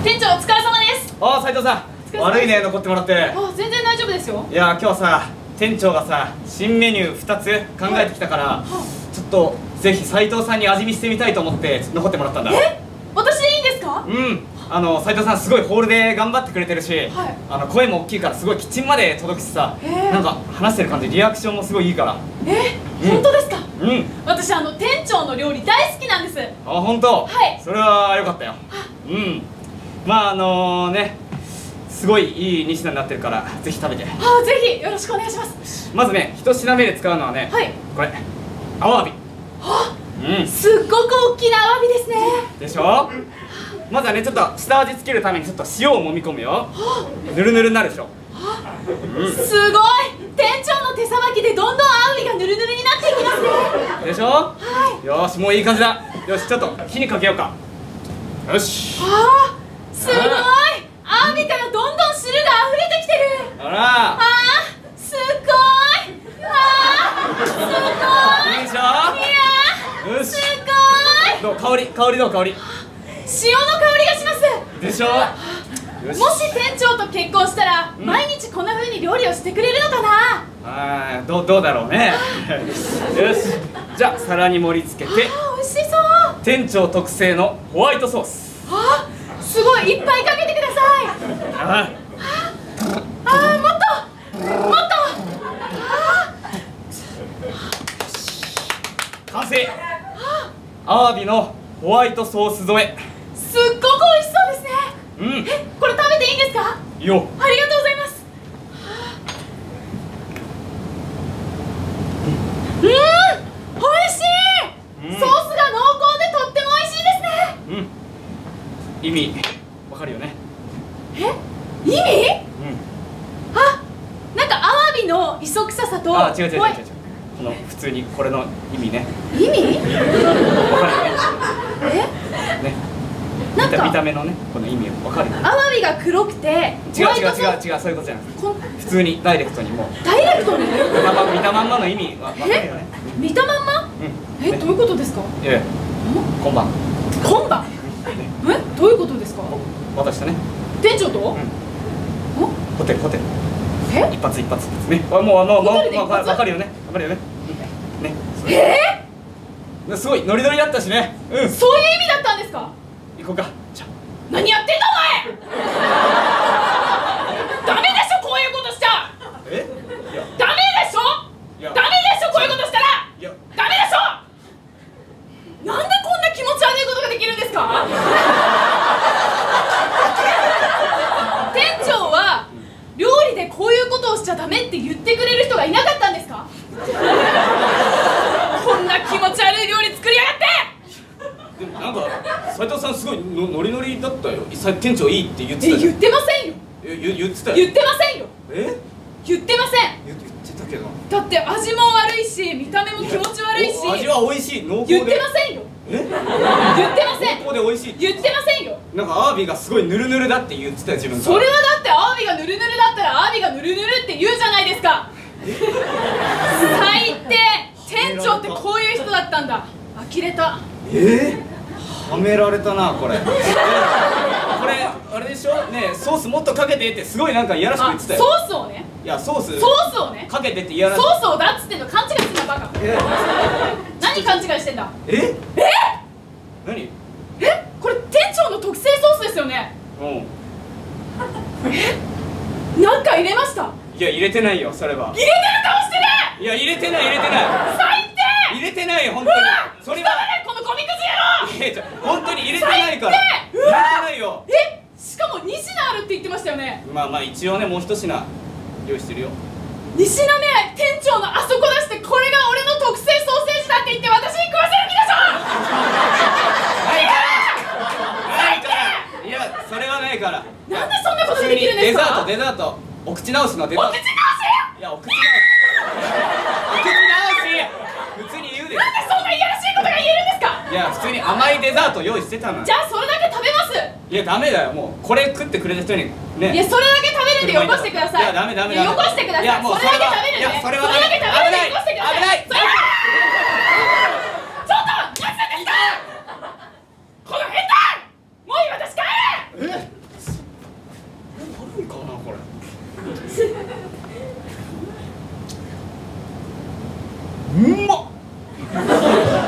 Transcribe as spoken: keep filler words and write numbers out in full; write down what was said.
店長お疲れ様です。 ああ、斉藤さん、悪いね、残ってもらって。 あ、全然大丈夫ですよ。 いや、今日はさ、店長がさ、新メニューふたつ考えてきたから、ちょっとぜひ斉藤さんに味見してみたいと思って残ってもらったんだ。 え、私でいいんですか？ うん、あの斉藤さんすごいホールで頑張ってくれてるし、はい、あの声も大きいからすごいキッチンまで届くしさ、なんか話してる感じ、リアクションもすごいいいから。 え、うん、本当ですか？ うん、 私あの店長の料理大好きなんです。 あ、本当？ はい、 それは良かったよ。うん、まああのー、ね、すごいいいに品になってるからぜひ食べて。 あ、ぜひよろしくお願いします。 まずね、一品目で使うのはね、はい、これアワビ。 はあ、うん、すっごく大きなアワビですね。 でしょ。まずはね、ちょっと下味つけるためにちょっと塩を揉み込むよ。ぬるぬるになるでしょ。 うん、すごい、店長の手さばきでどんどんアワビがぬるぬるになっていきますね。 でしょ。はい、よし、もういい感じだ。よし、ちょっと火にかけようか。よし。 あー、すごい、アワビからどんどん汁が溢れてきてる。 あら、 あー、すごい、あー、すごい、 いいでしょ。 いやー、すごい。 どう、香り、香りどう、香り。 塩の香りがします。 でしょ。 もし店長と結婚したら、うん、毎日こんな風に料理をしてくれるのかな。 ああ、どう、どうだろうね。よし、じゃあ皿に盛り付けて。 あ、美味しそう。 店長特製のホワイトソース。 あ、すごい、いっぱいかけてください。 ああー、もっともっと。 完成。アワビのホワイトソース添え。 すっごく美味しそうですね。 うん。 え、これ食べていいんですか？ いいよ。 ありがとうございます。うん、美味しい。ソースが濃厚でとっても美味しいですね。 うん。意味わかるよね。 え、意味？うん。あ、なんかアワビの磯臭さと。 あ、違う違う違う違う。この普通にこれの意味ね。 意味？ わかるよね。 え？ ね。 なんか見た目のね、この意味わかるよね。 アワビが黒くて。 違う違う違う違う、そういうことじゃなくて。普通にダイレクトにもう。 ダイレクトに？ 見たま見たまんまの意味わかるよね。 見たまんま？うん。え、どういうことですか？ いやいや。今晩。 今晩？え、どういうことですか？ 私とね。 店長と？ ホテルホテル。 え？ 一発一発ですね。もうもうもうもうわかるよね。わかるよね。ね。えー？すごいノリノリだったしね。うん。 そういう意味だったんですか？ 行こうか。じゃあ。 何やってんだお前。ダメでしょ、こういうことしちゃ。 え？いや。 ダメでしょ。ダメでしょ、こういうことしたら。いや。ダメでしょ。なんでこんな気持ち悪いことができるんですか？店長は料理でこういうことをしちゃダメって言ってくれる人がいなかったんですか？こんな気持ち悪い料理作りやがって。 でもなんか斉藤さんすごいのノリノリだったよ。店長いいって言ってた。 え、言ってませんよ。 え、言言ってたよ。 言ってませんよ。 え？ 言ってません。 言ってたけど。 だって味も悪いし、見た目も気持ち悪いし。 味は美味しい、濃厚で。 言ってませんよ。 え？ 言ってません。 濃厚で美味しい。 言ってませんよ。 なんかアワビがすごいヌルヌルだって言ってたよ、自分から。 それはだってアワビがヌルヌルだったらアワビがヌルヌルって言うじゃないですか。最低。店長ってこういう人だったんだ。呆れた。 えー？はめられたな、これ。これあれでしょね。ソースもっとかけてってすごいなんかいやらしく言ってたよ。 ソースをね。 いや、ソースソースをねかけてっていやらしい。 ソースをだっつってんの。勘違いしてんのバカ。何勘違いしてんだ。 ええ何？ え、これ店長の特製ソースですよね。 うん。 え、なんか入れました？ いや、入れてないよ、それは。 入れてる顔してる。 いや、入れてない入れてない。 最低。 入れてないよ、本当に。それはこのゴミくず野郎。 いや、本当に入れてないから。入れてないよ。 え、しかもに品あるって言ってましたよね。 まあまあ一応ね、もう一品用意してるよ。 に品目、店長のあそこ出して、これが俺の特製ソーセージだって言って私に食わせる気でしょ。 ないからないから。いや、それはないから。 なんでそんなことできるんですか？ デザートデザート、お口直しのデザート。 お口直し？ いや、お口直しお口直し普通に言うで。 なんでそんないやらしいことが言えるんですか？ いや、普通に甘いデザート用意してたの。 じゃあそれだけ食べます。 いや、ダメだよ、もうこれ食ってくれた人にね。 いや、それだけ食べるんでよこしてください。 いや、ダメダメよこしてください。 いや、もうそれだけ食べるんで。 いや、それはそれだけ食べるんでよこしてください。 危ない。 それちょっと何なんですか？この変態。もういい、私帰る。 え？ かなこれ。うまっ。